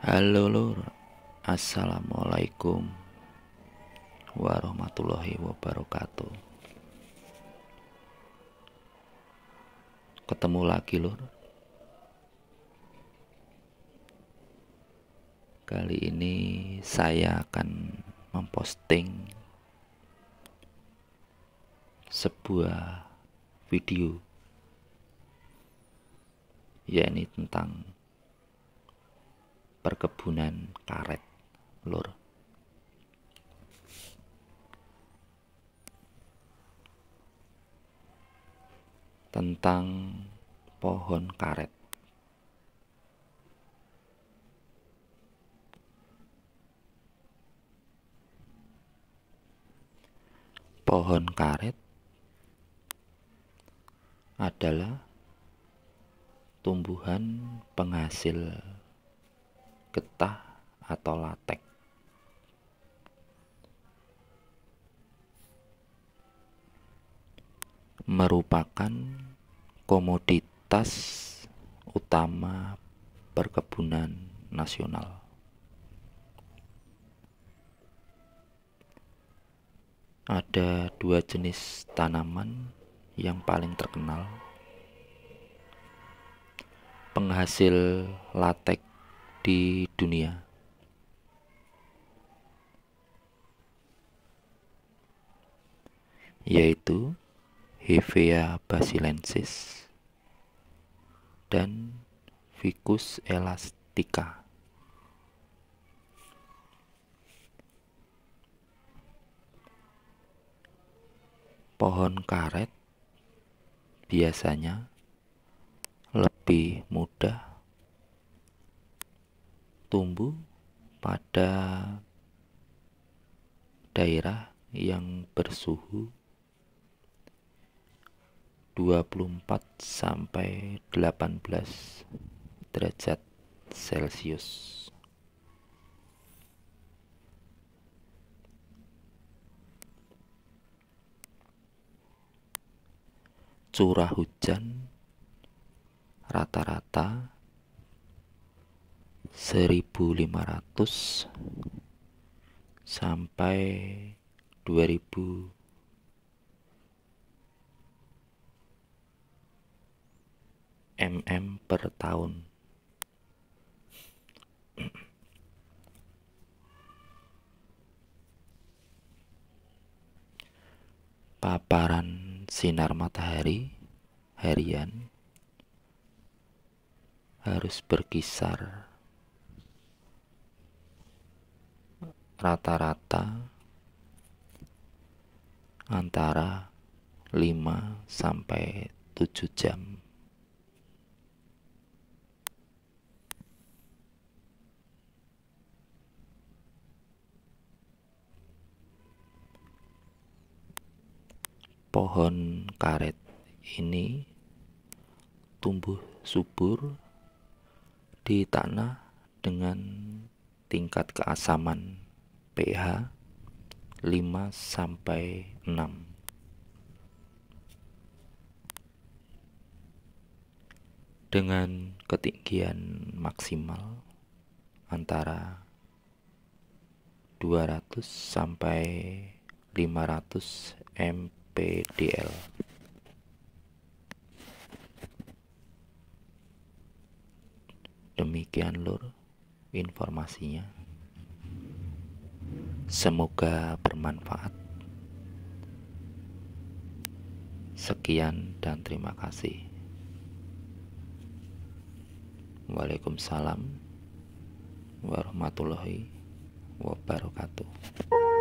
Halo lur, assalamualaikum warahmatullahi wabarakatuh. Ketemu lagi lur. Kali ini saya akan memposting sebuah video, yakni tentang perkebunan karet lur. Tentang pohon karet. Pohon karet adalah tumbuhan penghasil getah atau latek. Merupakan komoditas utama perkebunan nasional. Ada dua jenis tanaman yang paling terkenal penghasil latek di dunia, yaitu Hevea basilensis dan Ficus elastica. Pohon karet biasanya lebih mudah tumbuh pada daerah yang bersuhu 24 sampai 18 derajat Celcius. Curah hujan rata-rata 1.500 sampai 2.000 mm per tahun. Paparan sinar matahari harian harus berkisar rata-rata antara 5 sampai 7 jam. Pohon karet ini tumbuh subur di tanah dengan tingkat keasaman pH 5 sampai 6. Dengan ketinggian maksimal antara 200 sampai 500 mPdL. Demikian lur informasinya. Semoga bermanfaat. Sekian dan terima kasih. Waalaikumsalam warahmatullahi wabarakatuh.